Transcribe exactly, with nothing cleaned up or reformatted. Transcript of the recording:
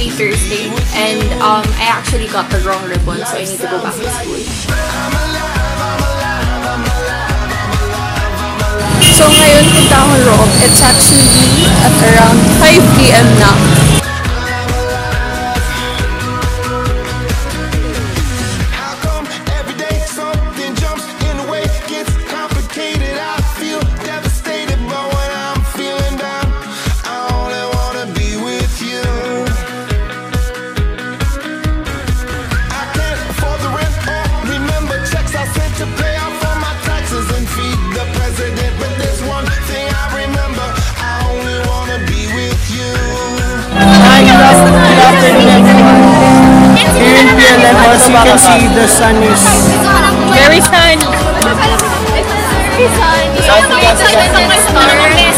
today Thursday, and um, I actually got the wrong ribbon, so I need to go back to school. So ngayon punta ako room. It's actually at around five p m na. As you can see, the sun is very sunny. Very sunny.